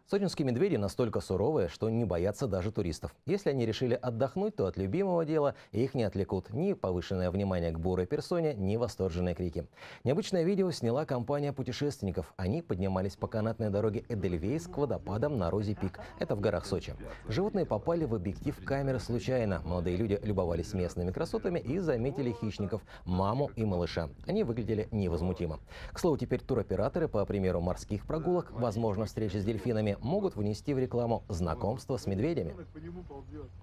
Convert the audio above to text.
Сочинские медведи настолько суровые, что не боятся даже туристов. Если они решили отдохнуть, то от любимого дела их не отвлекут ни повышенное внимание к бурой персоне, ни восторженные крики. Необычное видео сняла компания путешественников. Они поднимались по канатной дороге Эдельвейс к водопадам на Розе-Пик. Это в горах Сочи. Животные попали в объектив камеры случайно. Молодые люди любовались местными красотами и заметили хищников, маму и малыша. Они выглядели невозмутимо. К слову, теперь туроператоры, по примеру морских прогулок, возможно, встречи с дельфинами, могут внести в рекламу знакомство с медведями.